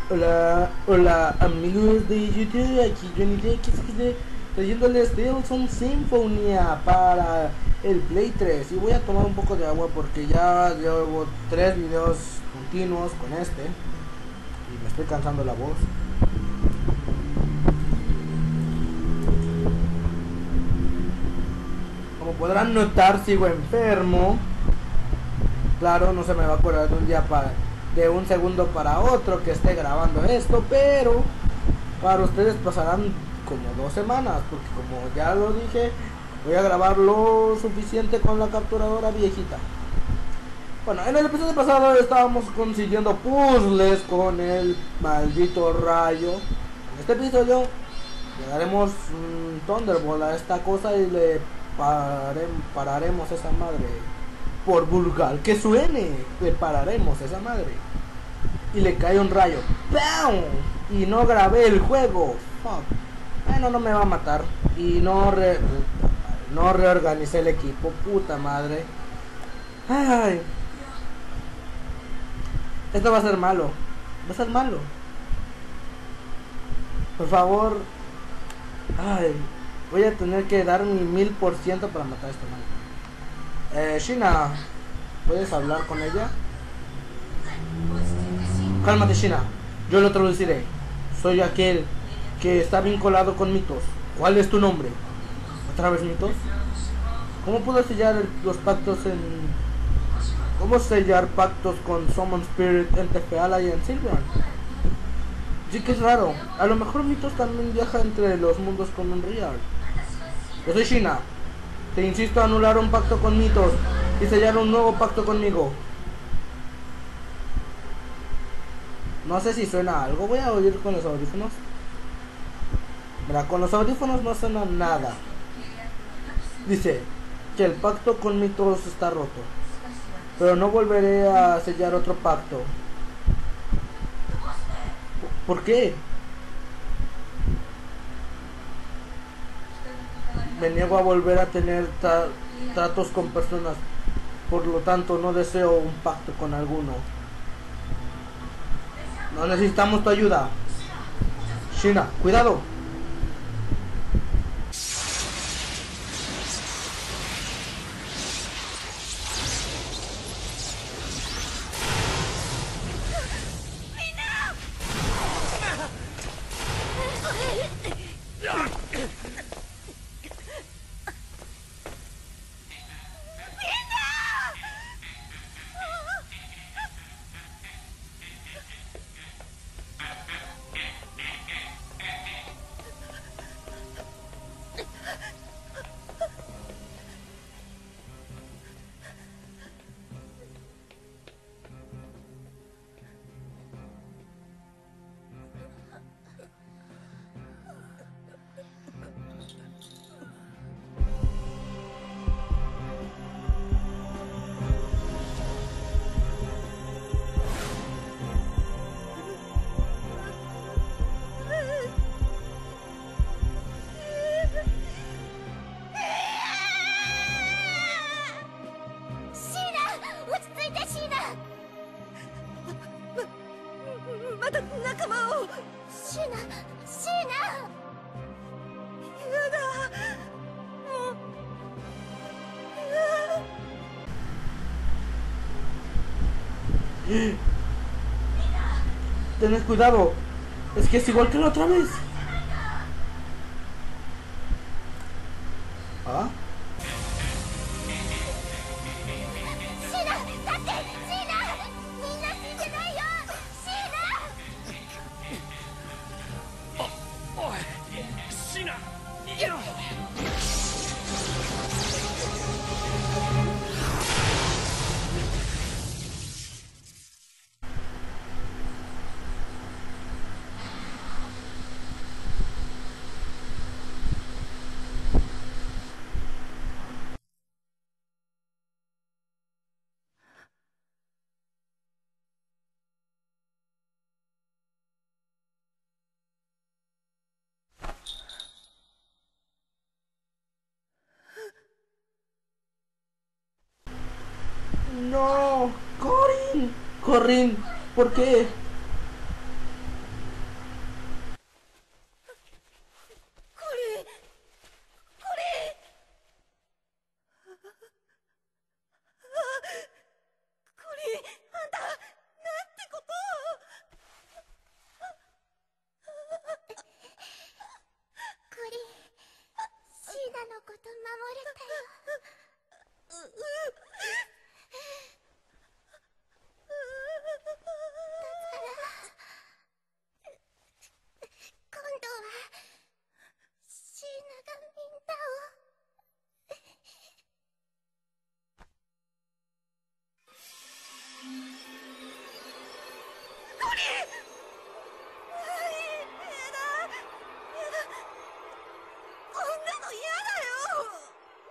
Hola, hola amigos de YouTube, aquí Johnny DXD trayéndoles Tales Symphonia para el Play 3. Y voy a tomar un poco de agua porque ya llevo 3 videos continuos con este y me estoy cansando la voz. Como podrán notar, sigo enfermo. Claro, no se me va a acordar de un segundo para otro que esté grabando esto, pero para ustedes pasarán como 2 semanas, porque como ya lo dije, voy a grabar lo suficiente con la capturadora viejita. Bueno, en el episodio pasado estábamos consiguiendo puzzles con el maldito rayo. En este episodio le daremos un Thunderbolt a esta cosa y le pararemos esa madre. Por vulgar que suene, le pararemos esa madre. Y le cae un rayo. ¡Pam! Y no grabé el juego. Fuck. Bueno, no me va a matar. Y no reorganicé el equipo. Puta madre. Ay. Esto va a ser malo. Va a ser malo. Por favor. Ay. Voy a tener que dar mi 1000% para matar a este mal. Shina. ¿Puedes hablar con ella? Cálmate, Shina. Yo lo traduciré. Soy aquel que está vinculado con Mitos. ¿Cuál es tu nombre? ¿Otra vez Mitos? ¿Cómo puedo sellar los pactos en... ¿Cómo sellar pactos con Summon Spirit en Tefeala y en Silveon? Sí que es raro. A lo mejor Mitos también viaja entre los mundos con Unreal. Yo soy Shina. Te insisto a anular un pacto con Mitos y sellar un nuevo pacto conmigo. No sé si suena algo. Voy a oír con los audífonos. Mira, con los audífonos no suena nada. Dice que el pacto con Mitos está roto, pero no volveré a sellar otro pacto. ¿Por qué? Me niego a volver a tener tratos con personas. Por lo tanto, no deseo un pacto con alguno. No necesitamos tu ayuda. Shina, cuidado. Tened cuidado. Es que es igual que la otra vez. ¿Ah? No, Corin. Corin, ¿por qué? 今度はシーナがみんなを。コリン！やだこんなの嫌だよ。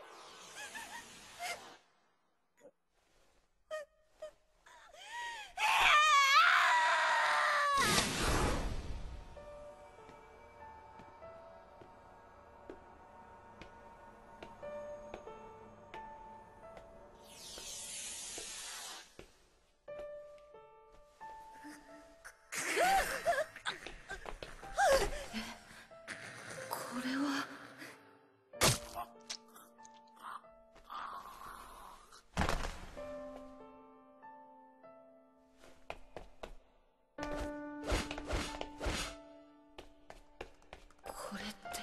これは。これって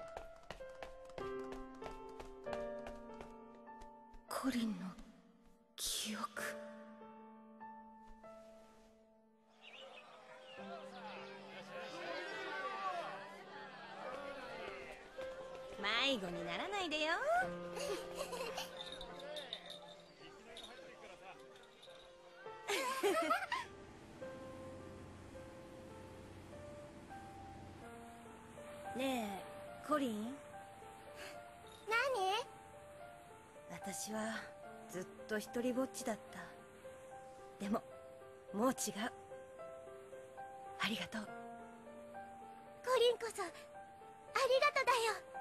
コリンの記憶。迷子にならないでよ。ねえコリン。何？私はずっと一人ぼっちだった。でももう違う。ありがとう。コリンこそありがとうだよ。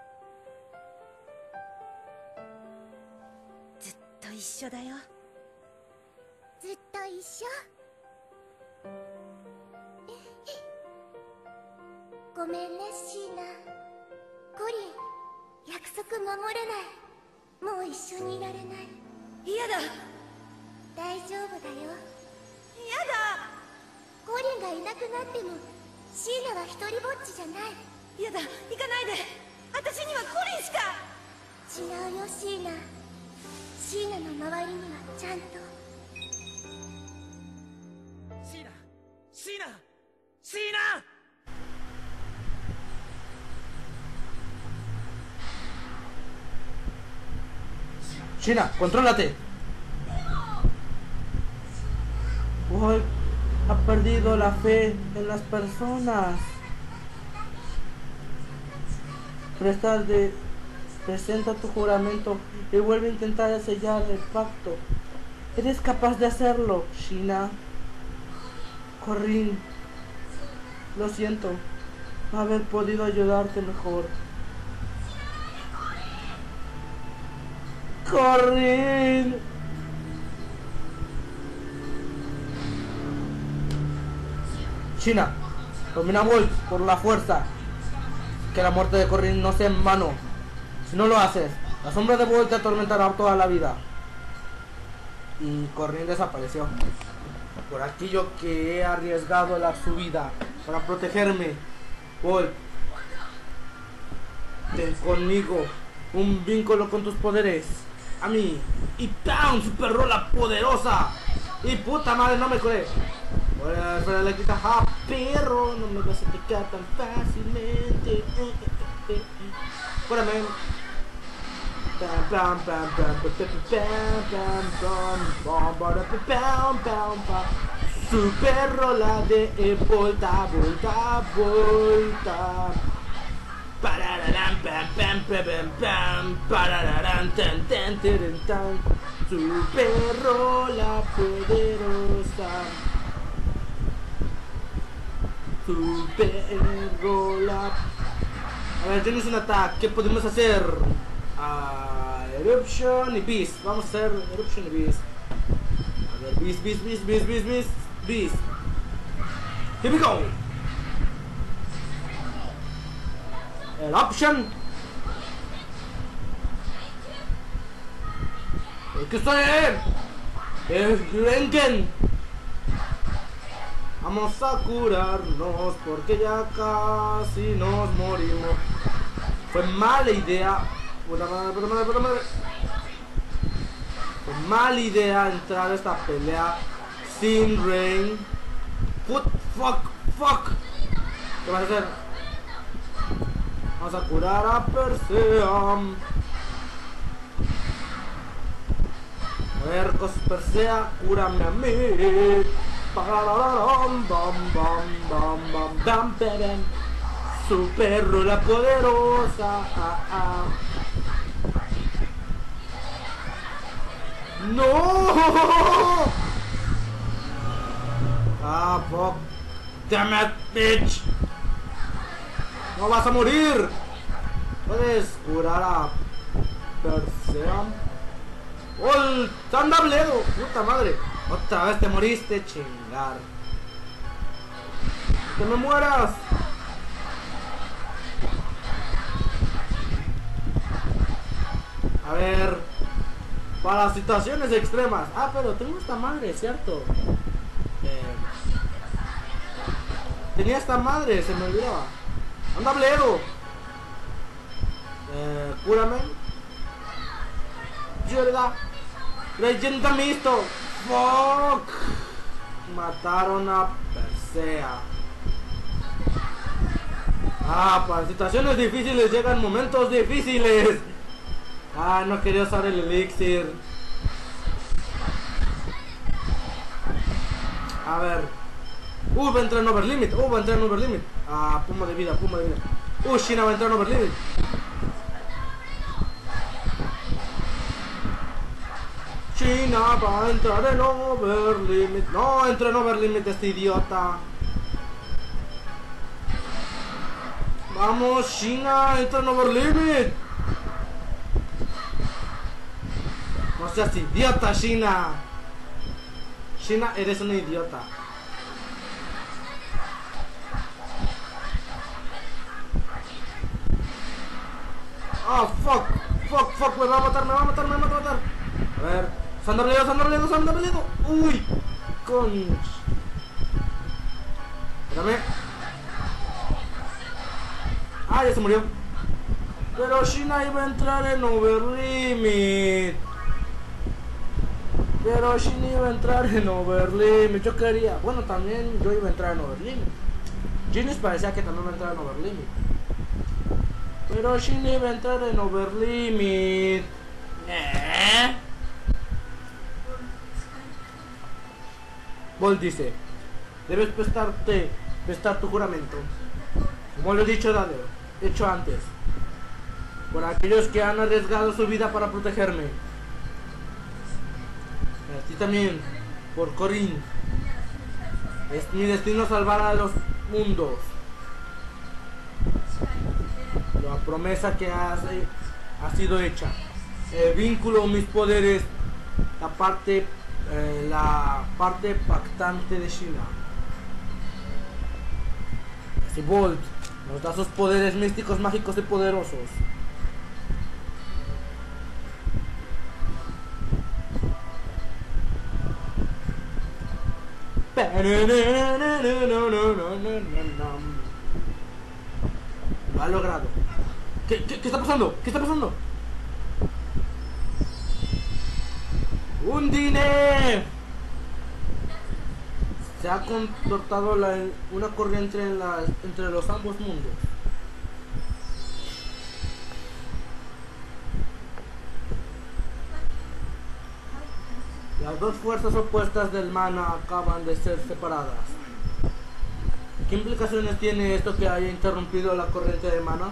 ずっと一緒だよ。ずっと一緒。ごめんねシーナ。コリン、約束守れない。もう一緒にいられない。嫌だ。大丈夫だよ。嫌だ。コリンがいなくなってもシーナは一人ぼっちじゃない。嫌だ、行かないで。私にはコリンしか。違うよシーナ。シーナの周りにはちゃんと。 シーナ、シーナ、シーナ。 China, contrólate. Hoy ha perdido la fe en las personas. Presenta tu juramento y vuelve a intentar sellar el pacto. Eres capaz de hacerlo, China. Corrin, lo siento, no haber podido ayudarte mejor. Corrin. China, domina Volt por la fuerza. Que la muerte de Corrin no sea en vano. Si no lo haces, la sombra de Volt te atormentará toda la vida. Y Corrin desapareció. Por aquello que he arriesgado su vida para protegerme. Volt, ten conmigo un vínculo con tus poderes. A mí. Y ¡pam! Super rola poderosa. Y puta madre, no me curé. Pero le quita a perro. No me vas a picar tan fácilmente. Espérame. Pam pam pam pam pam pam pam pam. Super rola de volta, volta, volta. Parararán, pam pam pam pam, parararán, tan tan tan tan. Super rola poderosa. Super rola. A ver, tienes un ataque. ¿Qué podemos hacer? Eruption y Beast. Vamos a hacer Eruption y Beast. A ver, Beast. Here we go. Eruption. ¿Qué estoy en? Grenken. Vamos a curarnos porque ya casi nos morimos. Fue mala idea. Puta madre. Fue mala idea entrar a esta pelea sin Rain. Fuck. ¿Qué vas a hacer? Vamos a curar a Persea. A ver, Persea, cúrame a mí. Bam, bam. Super Rula poderosa. ¡No! Fuck. Damn it, bitch. No vas a morir. Puedes curar a Persea. ¡Oh! ¡Tandabledo! ¡Puta madre! Otra vez te moriste, chingar. ¡Que me mueras! A ver. Para situaciones extremas. Pero tengo esta madre, ¿cierto? Tenía esta madre, se me olvidaba. ¡Anda, Bledo! Cúrame. ¡Yerda! ¡Leyenda Misto! ¡Fuck! Mataron a Persea. Para situaciones difíciles llegan momentos difíciles. No quería usar el elixir. A ver. Va a entrar en overlimit. Puma de vida. Shina va a entrar en overlimit. Shina va a entrar en overlimit. No entra en overlimit este idiota. Vamos, Shina, entra en overlimit. No seas idiota, Shina. Shina, eres una idiota. Fuck, me va a matar. A ver, Sandabledo. Uy, conch. Espérame. Ya se murió. Pero Shina iba a entrar en overlimit. Yo quería. Bueno, también yo iba a entrar en overlimit. Genius parecía que también iba a entrar en overlimit. Pero Shina iba a entrar en overlimit. Bolt dice: debes prestar tu juramento, como lo he dicho antes, por aquellos que han arriesgado su vida para protegerme. A ti también, por Corinne. Es mi destino salvar a los mundos. La promesa que ha sido hecha. Vínculo mis poderes. La parte pactante de Shina. Si Bolt nos da sus poderes místicos, mágicos y poderosos. Lo ha logrado. ¿Qué está pasando? ¡Undine! Se ha contortado una corriente entre los ambos mundos. Las dos fuerzas opuestas del mana acaban de ser separadas. ¿Qué implicaciones tiene esto que haya interrumpido la corriente de mana?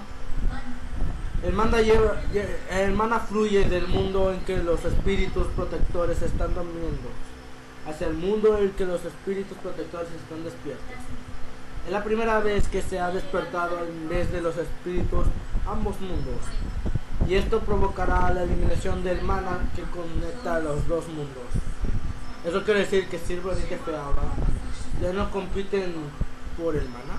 El mana fluye del mundo en que los espíritus protectores están durmiendo hacia el mundo en que los espíritus protectores están despiertos. Es la primera vez que se ha despertado en vez de los espíritus ambos mundos, y esto provocará la eliminación del mana que conecta a los dos mundos. Eso quiere decir que Silver y Tefeaba ya no compiten por el mana.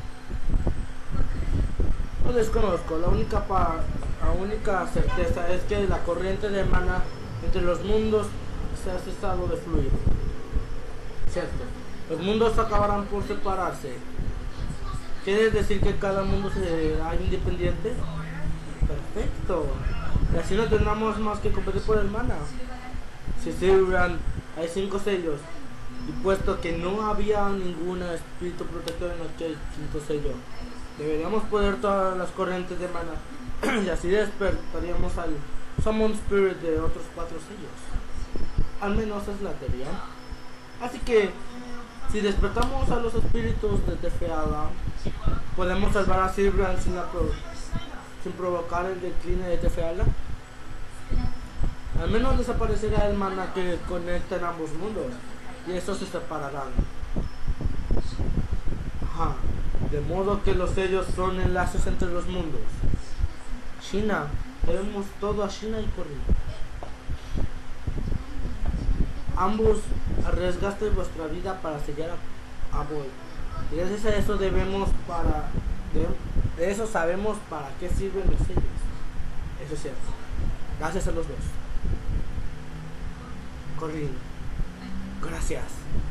Lo desconozco. La única certeza es que la corriente de mana entre los mundos se ha cesado de fluir. Cierto, los mundos acabarán por separarse. ¿Quiere decir que cada mundo será independiente? Perfecto. Y así no tendremos más que competir por el mana. Si Silverian hay 5 sellos Y puesto que no había ningún espíritu protector en el quinto sello, deberíamos poner todas las corrientes de mana y así despertaríamos al Summon Spirit de otros 4 sellos. Al menos es la teoría. Así que si despertamos a los espíritus de Tefeala, podemos salvar a Silbrand sin provocar el decline de Tefeala. Al menos desaparecerá el mana que conecta en ambos mundos y estos se separarán. Ajá. De modo que los sellos son enlaces entre los mundos. Shina, debemos todo a Shina y Corrin. Ambos arriesgaste vuestra vida para sellar a Void. Y gracias a eso de eso sabemos para qué sirven los sellos. Eso es cierto. Gracias a los dos. Corrin, gracias.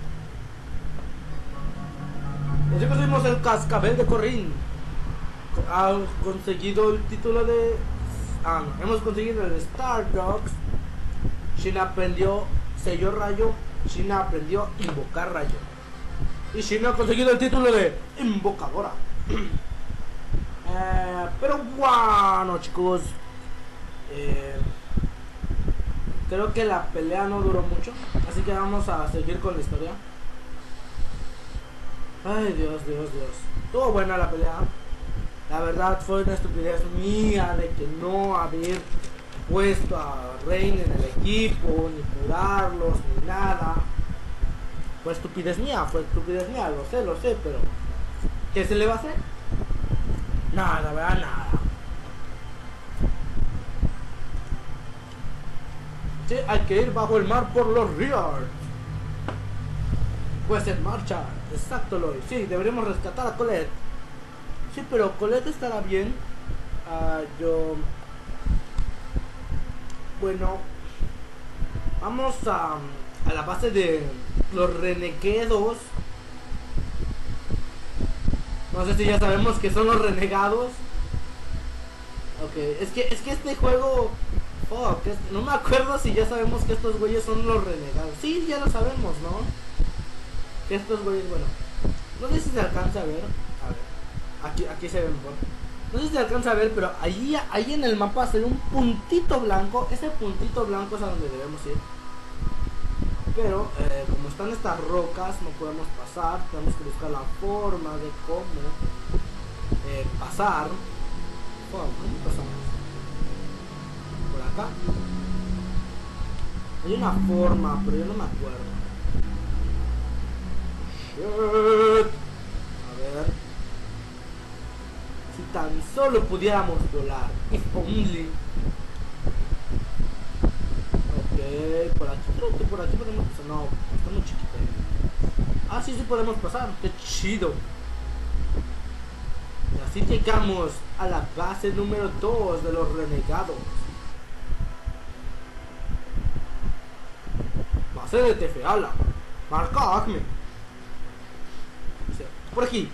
Así conseguimos el cascabel de Corrin. Ha conseguido el título de... hemos conseguido el Star Dogs. Shina aprendió sello rayo. Shina aprendió invocar rayo. Y Shina ha conseguido el título de invocadora. Pero bueno, chicos, creo que la pelea no duró mucho, así que vamos a seguir con la historia. Ay, Dios. Estuvo buena la pelea. La verdad fue una estupidez mía de que no haber puesto a Rain en el equipo, ni curarlos, ni nada. Fue estupidez mía, lo sé, pero ¿qué se le va a hacer? Nada, ¿verdad? Nada. Sí, hay que ir bajo el mar por los ríos. Pues en marcha. Exacto, Loy. Sí, deberíamos rescatar a Colette. Sí, pero Colette estará bien. Bueno, vamos a la base de los renegados. No sé si ya sabemos que son los renegados. Ok, es que este juego... no me acuerdo si ya sabemos que estos güeyes son los renegados. Sí, ya lo sabemos, ¿no? Que estos güeyes, bueno, no sé si se alcanza a ver. A ver, aquí se ve mejor. No sé si se alcanza a ver, pero ahí en el mapa se ve un puntito blanco. Ese puntito blanco es a donde debemos ir. Pero como están estas rocas no podemos pasar. Tenemos que buscar la forma de cómo pasar. ¿Cómo pasamos? Por acá hay una forma, pero yo no me acuerdo. Shit. A ver, si tan solo pudiéramos volar. If only. Ok, por aquí creo que por aquí podemos pasar. No, está muy chiquito. Ah, sí podemos pasar. Qué chido. Y así llegamos a la base número 2 de los renegados. Base de Tefeala. Marca Acme. Por aquí.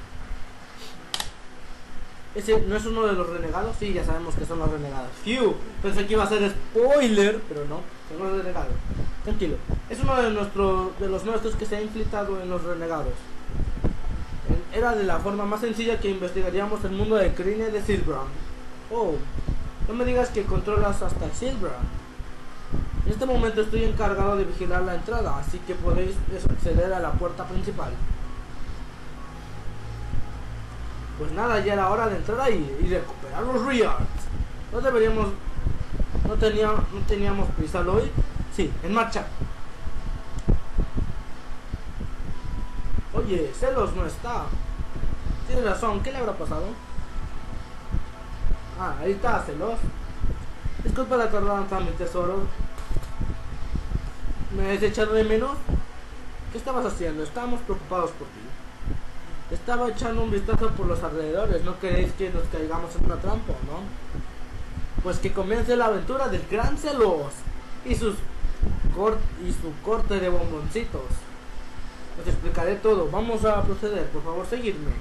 ¿Ese no es uno de los renegados? Sí, ya sabemos que son los renegados. Phew, pensé que iba a ser spoiler, pero no, son los renegados. Tranquilo, es uno de los nuestros que se ha infiltrado en los renegados. Era de la forma más sencilla que investigaríamos el mundo de Krine de Silbrand. Oh, no me digas que controlas hasta Silbrand. En este momento estoy encargado de vigilar la entrada, así que podéis acceder a la puerta principal. Pues nada, ya era hora de entrar ahí y recuperar los Reards. No teníamos prisa hoy. Sí, en marcha. Oye, Celos no está. Tienes razón, ¿qué le habrá pasado? Ah, ahí está, Celos. Disculpa la tardanza, mi tesoro. ¿Me has echado de menos? ¿Qué estabas haciendo? Estábamos preocupados por ti. Estaba echando un vistazo por los alrededores. No queréis que nos caigamos en una trampa, ¿no? Pues que comience la aventura del gran Celos y su corte de bomboncitos. Os explicaré todo. Vamos a proceder. Por favor, seguidme.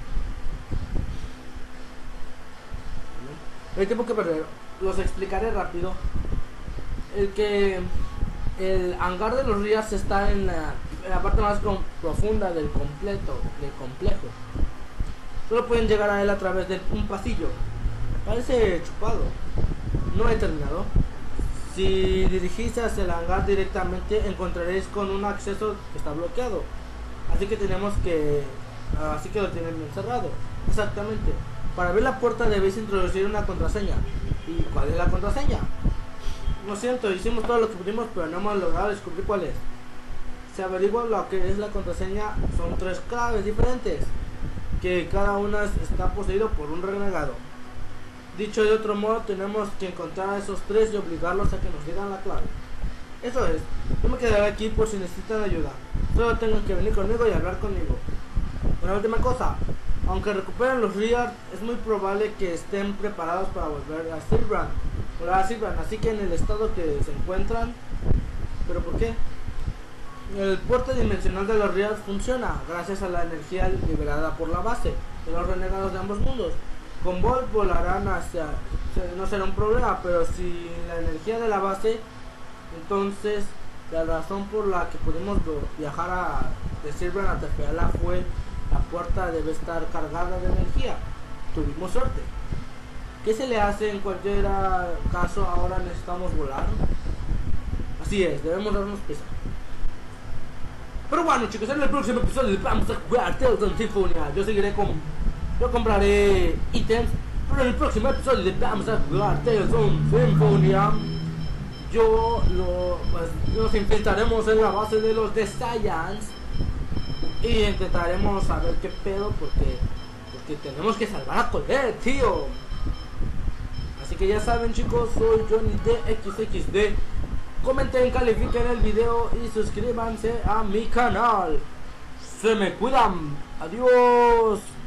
No hay tiempo que perder. Los explicaré rápido. El hangar de los Rías está en en la parte más profunda del complejo. Solo pueden llegar a él a través de un pasillo. Parece chupado. No he terminado. Si dirigís hacia el hangar directamente, encontraréis con un acceso que está bloqueado. Así que lo tienen encerrado. Exactamente. Para abrir la puerta debéis introducir una contraseña. ¿Y cuál es la contraseña? Lo siento, hicimos todo lo que pudimos, pero no hemos logrado descubrir cuál es. Se averigua lo que es la contraseña. Son 3 claves diferentes, que cada una está poseído por un renegado. Dicho de otro modo, tenemos que encontrar a esos 3 y obligarlos a que nos digan la clave. Eso es, yo me quedaré aquí por si necesitan ayuda. Solo tengan que venir conmigo y hablar conmigo. Una última cosa, aunque recuperen los Reards, es muy probable que estén preparados para volver a Silbrand. Así que en el estado que se encuentran. ¿Pero por qué? El puerto dimensional de los Reards funciona gracias a la energía liberada por la base de los renegados de ambos mundos. Con Bolt volarán hacia... no será un problema, pero si la energía de la base, entonces la razón por la que pudimos viajar de Silbrand a Tepeala fue la puerta debe estar cargada de energía. Tuvimos suerte. ¿Qué se le hace en cualquier caso? Ahora necesitamos volar. Así es, debemos darnos prisa. Pero bueno, chicos, en el próximo episodio vamos a jugar Tales of Symphonia. Yo compraré ítems, pero en el próximo episodio vamos a jugar Tales of Symphonia. Nos enfrentaremos en la base de los The Saiyans y intentaremos saber qué pedo, porque tenemos que salvar a Colette, tío. Así que ya saben, chicos, soy Johnny DXXD. Comenten, califiquen el video y suscríbanse a mi canal. Se me cuidan. Adiós.